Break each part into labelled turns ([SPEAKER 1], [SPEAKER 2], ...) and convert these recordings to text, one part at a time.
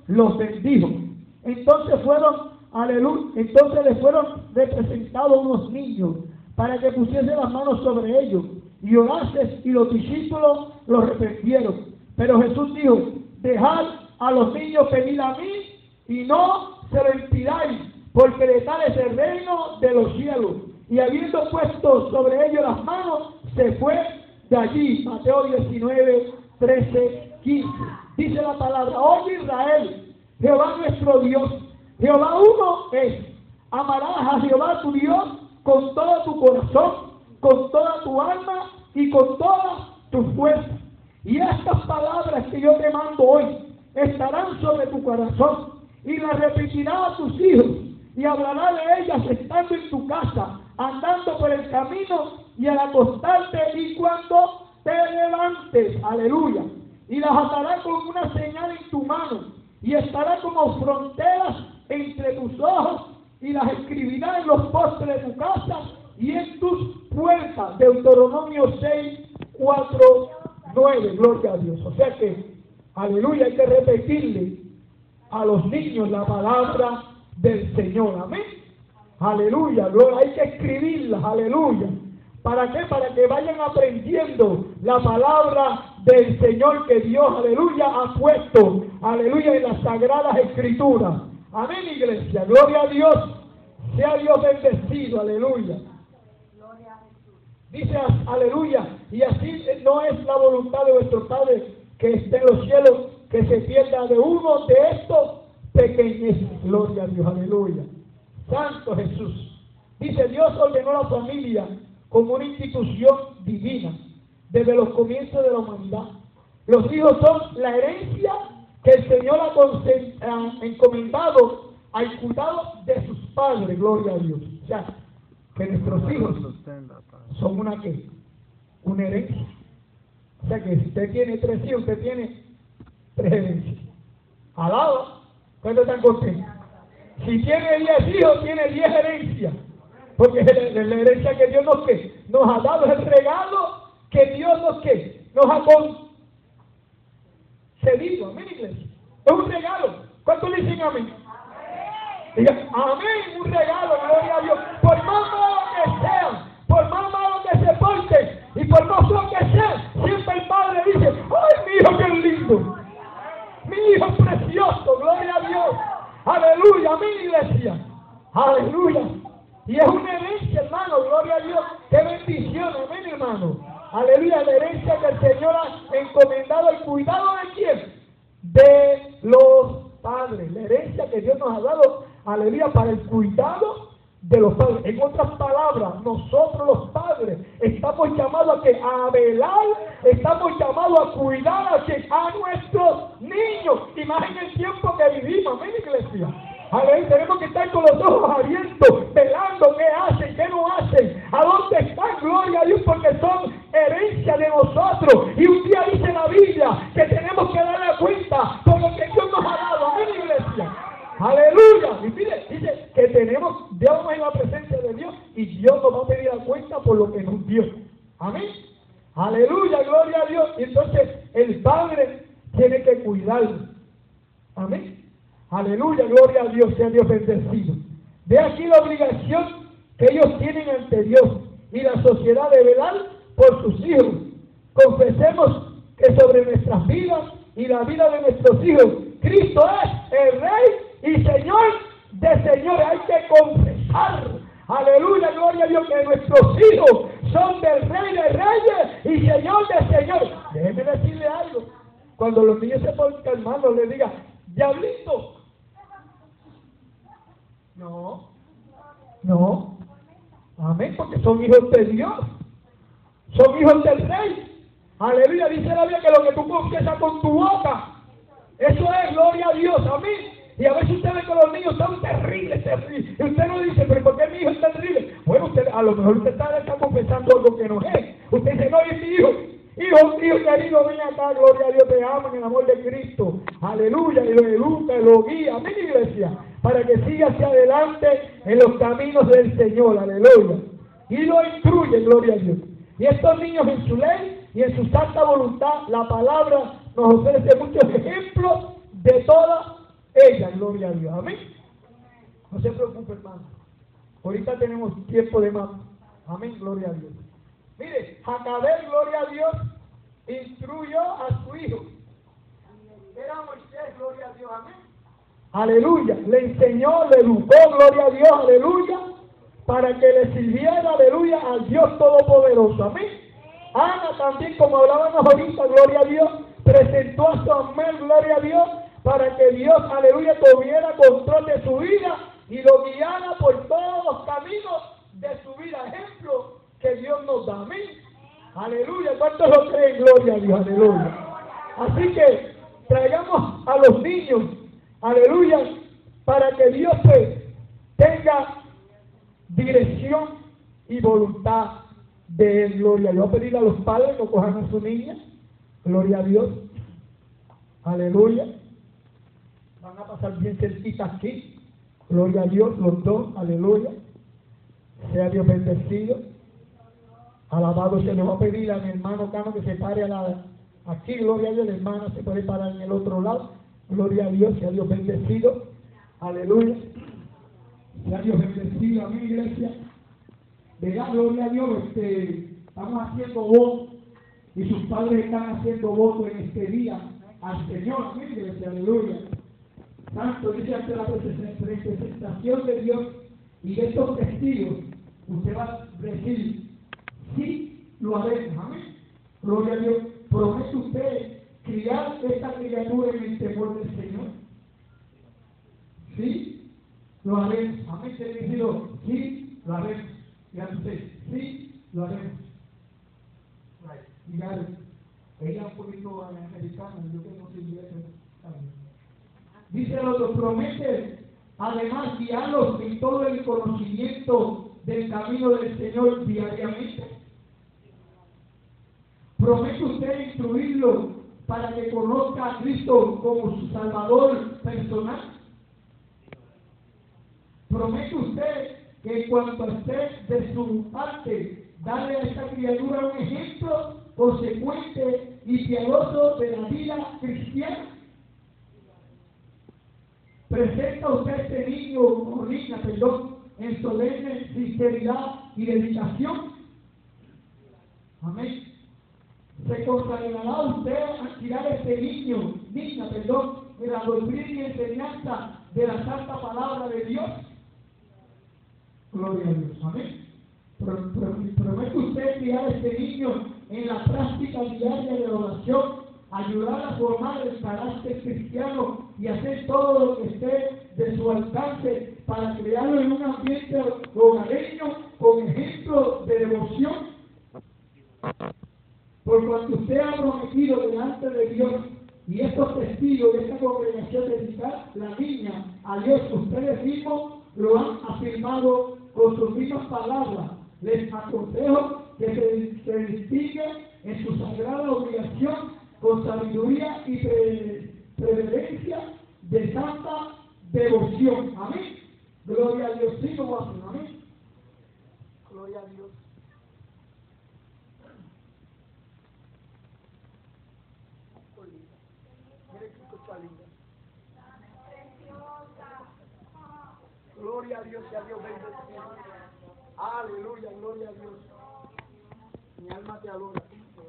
[SPEAKER 1] los bendijo. Entonces les fueron representados unos niños para que pusiesen las manos sobre ellos y orasen, y los discípulos los reprendieron. Pero Jesús dijo: dejad a los niños venir a mí y no se lo impidáis, porque de tal es el reino de los cielos. Y habiendo puesto sobre ellos las manos, se fue de allí. Mateo 19, 13, 15. Dice la palabra: oye Israel, Jehová nuestro Dios, Jehová uno es. Amarás a Jehová tu Dios con todo tu corazón, con toda tu alma y con toda tu fuerza. Y estas palabras que yo te mando hoy estarán sobre tu corazón, y las repetirás a tus hijos, y hablarás de ellas estando en tu casa, andando por el camino, y al acostarte y cuando te levantes. Aleluya. Y las atarás con una señal en tu mano, y estará como fronteras entre tus ojos, y las escribirás en los postes de tu casa y en tus puertas. Deuteronomio 6, 4, 9. Gloria a Dios. O sea que, aleluya, hay que repetirle a los niños la palabra del Señor. Amén. Aleluya. Hay que escribirlas. Aleluya. ¿Para qué? Para que vayan aprendiendo la palabra del Señor que Dios, aleluya, ha puesto, aleluya, en las sagradas escrituras. Amén, iglesia. Gloria a Dios. Sea Dios bendecido. Aleluya. Dice, aleluya, y así no es la voluntad de vuestro Padre que esté en los cielos, que se pierda de uno de estos pequeñeces. Gloria a Dios, aleluya. Santo Jesús. Dice, Dios ordenó la familia como una institución divina desde los comienzos de la humanidad. Los hijos son la herencia que el Señor ha encomendado al cuidado de sus padres. Gloria a Dios. O sea, que nuestros hijos son una herencia. O sea que si usted tiene 3 hijos, usted tiene 3 herencias. Alaba. ¿Cuántos están contentos? Si tiene 10 hijos, tiene 10 herencias. Porque la herencia que Dios nos ha dado, es el regalo que Dios nos ha concedido. Amén, iglesia. Es un regalo. ¿Cuántos dicen amén? Diga, amén, un regalo, gloria a Dios. Por más malo que sean, por más malo que se porten, y por más feo que sean, siempre el Padre dice: ¡ay, mi hijo, qué lindo! Mi hijo es precioso, gloria a Dios. Aleluya, amén, iglesia. Aleluya. Y es una herencia, hermano, gloria a Dios. ¡Qué bendición, amén, hermano! Aleluya, la herencia que el Señor ha encomendado, el cuidado de quién? De los padres. La herencia que Dios nos ha dado, aleluya, para el cuidado de los padres. En otras palabras, nosotros los padres estamos llamados a velar, estamos llamados a cuidar a nuestros niños, y más en el tiempo que vivimos. Amén, iglesia. Aleluya, tenemos que estar con los ojos abiertos, velando qué hacen, qué no hacen, a dónde están, gloria a Dios, porque son herencia de nosotros. Y un día dice la Biblia que tenemos que darle cuenta por lo que Dios nos ha dado. Amén, iglesia. Aleluya. Y mire, dice que Dios en la presencia de Dios, y Dios nos va a pedir la cuenta por lo que nos dio. Amén. Aleluya, gloria a Dios. Y entonces el Padre tiene que cuidarlo. Amén. Aleluya, gloria a Dios, sea Dios bendecido. Ve aquí la obligación que ellos tienen ante Dios y la sociedad de velar por sus hijos. Confesemos que sobre nuestras vidas y la vida de nuestros hijos, Cristo es el Rey y Señor de señores. Hay que confesar, aleluya, gloria a Dios, que nuestros hijos son del Rey de Reyes y Señor de señores. Déjeme decirle algo. Cuando los niños se ponen calmados, les diga: diablito. No. Amén, porque son hijos de Dios. Son hijos del Rey. Aleluya, dice la Biblia que lo que tú confiesas con tu boca, eso es, gloria a Dios. Amén. Y a veces usted ve que los niños son terribles. Y usted no dice: ¿pero por qué mi hijo es terrible? Bueno, a lo mejor usted está confesando algo que no es. Usted dice: no, es mi hijo. Hijo querido, ven acá, gloria a Dios, te amo en el amor de Cristo. Aleluya, y lo educa, y lo guía. Amén, iglesia. Para que siga hacia adelante en los caminos del Señor. Aleluya. Y lo instruye, gloria a Dios. Y estos niños, en su ley y en su santa voluntad, la palabra nos ofrece muchos ejemplos de toda ella, gloria a Dios. Amén. No se preocupe, hermano. Ahorita tenemos tiempo de más. Amén, gloria a Dios. Mire, Jacabel, gloria a Dios, instruyó a su hijo. Era Moisés, gloria a Dios, amén. Aleluya. Le enseñó, le educó, gloria a Dios, aleluya, para que le sirviera, aleluya, al Dios Todopoderoso. Amén. Ana también, como hablábamos ahorita, gloria a Dios, presentó a Samuel, gloria a Dios, para que Dios, aleluya, tuviera control de su vida y lo guiara por todos los caminos de su vida. Ejemplo que Dios nos da. Amén. Aleluya. ¿Cuántos lo creen? Gloria a Dios. Aleluya. Así que traigamos a los niños, aleluya, para que Dios pues tenga dirección y voluntad de Él. Gloria a Dios. Voy a pedirle a los padres que cojan a su niña. Gloria a Dios. Aleluya. Van a pasar bien cerquita aquí. Gloria a Dios, los dos. Aleluya. Sea Dios bendecido. Alabado. Se le va a pedir a mi hermano Cano que se pare aquí. Gloria a Dios. La hermana se puede parar en el otro lado. Gloria a Dios. Sea Dios bendecido. Aleluya. Sea Dios bendecido. Amén, iglesia. ¿Verdad? Gloria a Dios. Estamos haciendo votos y sus padres están haciendo votos en este día al Señor. Amén, iglesia. Aleluya. Tanto dice ante la presentación de Dios y de estos testigos, usted va a decir, sí, lo haremos. Amén. Gloria a Dios. ¿Promete usted criar esta criatura en el temor del Señor? Sí, lo haremos. Amén. Se le dijo, sí, lo haremos. Dígame usted, sí, lo haremos. Dígale, ella un poquito americana, yo que no soy inglés. Dice el otro, promete además guiarlos en todo el conocimiento del camino del Señor diariamente. ¿Promete usted instruirlo para que conozca a Cristo como su Salvador personal? ¿Promete usted que en cuanto esté de su parte, darle a esta criatura un ejemplo consecuente y piadoso de la vida cristiana? ¿Presenta usted a este niño o niña, en solemne sinceridad y dedicación? Amén. ¿Se consagrará usted a tirar a este niño, niña, en la doctrina y enseñanza de la santa palabra de Dios? Gloria a Dios. Amén. ¿Promete usted criar a este niño en la práctica diaria de la oración, ayudar a formar el carácter cristiano y hacer todo lo que esté de su alcance para crearlo en un ambiente hogareño con ejemplo de devoción? Por cuanto usted ha prometido delante de Dios y estos testigos de esta congregación dedicar la niña a Dios, ustedes mismos lo han afirmado con sus mismas palabras. Les aconsejo que se distinguen en su sagrada obligación con sabiduría y preferencia de santa devoción. Amén. Gloria a Dios. Sí, como hacen. Amén. Gloria a Dios. Mire qué cosa linda. Gloria a Dios y a Dios bendecido. Aleluya, gloria a Dios. Mi alma te adora.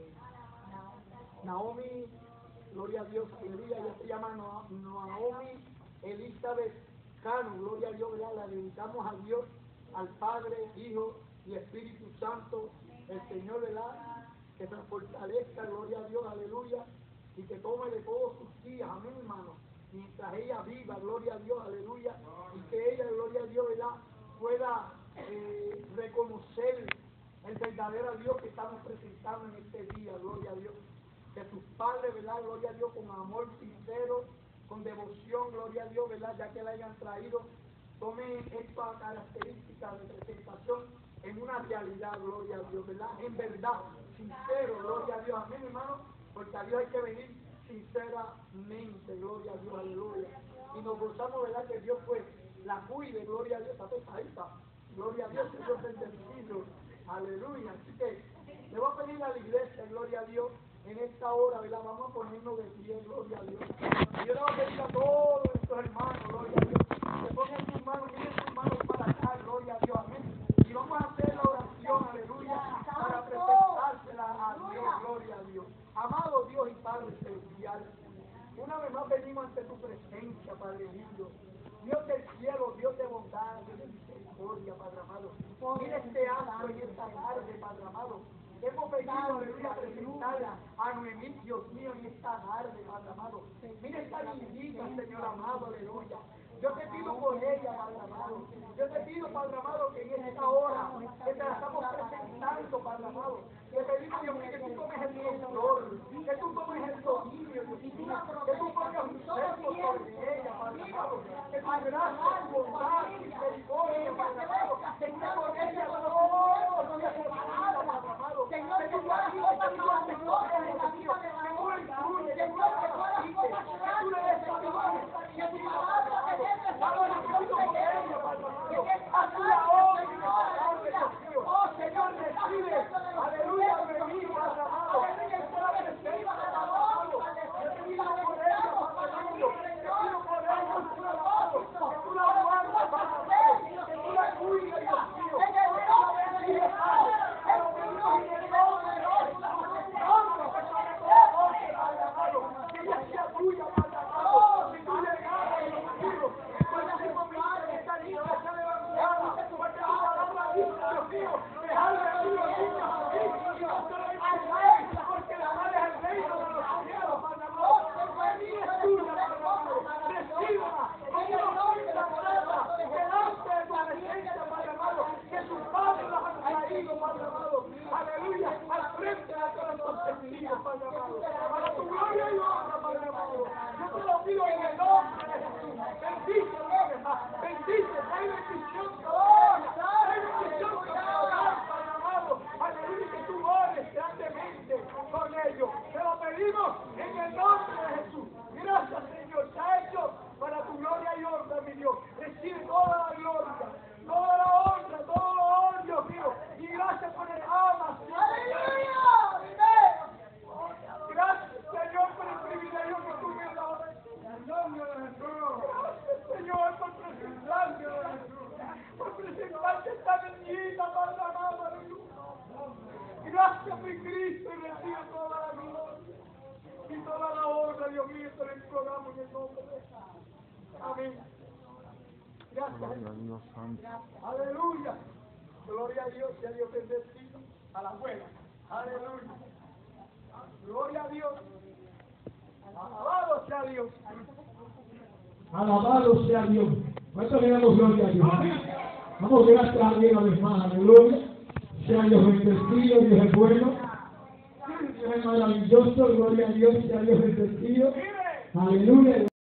[SPEAKER 1] Naomi, gloria a Dios, aleluya, ella se llama Naomi Elizabeth Cano, gloria a Dios, ¿verdad? La dedicamos a Dios, al Padre, Hijo y Espíritu Santo, el Señor, ¿verdad? Que se fortalezca, gloria a Dios, aleluya, y que tome de todos sus días, amén, hermano, mientras ella viva, gloria a Dios, aleluya, y que ella, gloria a Dios, ¿verdad? Pueda reconocer el verdadero Dios que estamos presentando en este día, gloria a Dios. Que sus padres, ¿verdad? Gloria a Dios, con amor sincero, con devoción, gloria a Dios, ¿verdad? Ya que la hayan traído, tomen esta característica de presentación en una realidad, gloria a Dios, ¿verdad? En verdad, sincero, gloria a Dios, amén, hermano, porque a Dios hay que venir sinceramente, gloria a Dios, aleluya. Y nos gozamos, ¿verdad? Que Dios pues la cuide, gloria a Dios, está pesadita, gloria a Dios, que Dios es bendecido, aleluya. Así que le voy a pedir a la iglesia, gloria a Dios, en esta hora, ¿verdad? Vamos a ponernos de pie, gloria a Dios. Y yo le voy a pedir a todos nuestros hermanos Padre lindo. Dios del cielo, Dios de bondad, Dios de misericordia, Padre amado. Mira este astro y esta tarde, Padre amado. Hemos venido, aleluya, a presentar a Noemí, Dios mío, en esta tarde, Padre amado. Mira esta niñita, Señor amado, aleluya. Yo te pido por ella, Padre amado. Yo te pido, Padre amado, que en esta hora que te la estamos presentando, Padre amado, te pedimos, Dios mío, que tú tomes el control, que tú tomes el dominio, Dios mío, que tú pongas un cerco sobre ella, Padre amado, que tu gracia, tu bondad, tu misericordia, Padre amado, que esté con ella todos los días de su vida, Padre amado, que tú la ayudes, que tú la mejores, Dios mío, que tú la instruyes, que tú la capacites, que tú le des sabiduría, que tu palabra te dé Padre, te pido por ella, Padre amado, haz la obra en esta tarde, Dios mío, Señor, recibe, aleluya, Noemí, Padre amado, que te la presenta, Padre amado, yo te pido por ella, Padre lindo, te pido por ella, Padre amado, que tú la guardes, Padre amado, que tú la cuides, Dios mío, que tú la bendigas, Padre, te lo pedimos en el nombre de Jesús, nombre que sobre todo nombre, Padre amado, que ella sea tuya, Padre amado, si tú le ganas, Dios mío, en cualquier momento que esta niña sea levantada, porque tu palabra dice, Dios mío, dejarle a los niños así, y no se lo impulséis, porque la madre es el reino de los cielos, Padre amado, Noemí es tuya, Padre amado, recíbala, con una ofrenda grata, delante de tu presencia, Padre amado, que sus padres las han traído, Padre amado, aleluya, al frente de todos los testigos, Padre amado, para tu gloria y honra, Padre amado, yo te lo pido en el nombre de Jesús, bendice, trae bendición sobre ella, trae bendición sobre el hogar, Padre amado, aleluya, que tú ores grandemente con ellos, te lo pedimos en el nombre de Jesús, gracias Señor, se ha hecho para tu gloria y honra, mi Dios, recibe toda la gloria, toda la honra, todo lo honor, Dios mío, y gracias por el ama, gracias Señor por el privilegio que tú me das, en nombre de Jesús, gracias Señor por presentarte, por presentarte esta niñita, Padre amado, aleluya, gracias mi Cristo, y recibe toda la gloria y toda la honra, Dios mío, te lo imploramos en el nombre de Jesús, amén. Gracias. Aleluya. Gloria a Dios, sea Dios bendecido a la buena. Aleluya. Gloria a Dios. Alabado sea Dios.
[SPEAKER 2] Alabado sea Dios. ¿Cuánto le damos gloria a Dios? Vamos, gracias a Dios, hermano. Aleluya. Sea Dios bendecido, Dios es bueno. Dios es maravilloso. Gloria a Dios, sea Dios bendecido. Aleluya.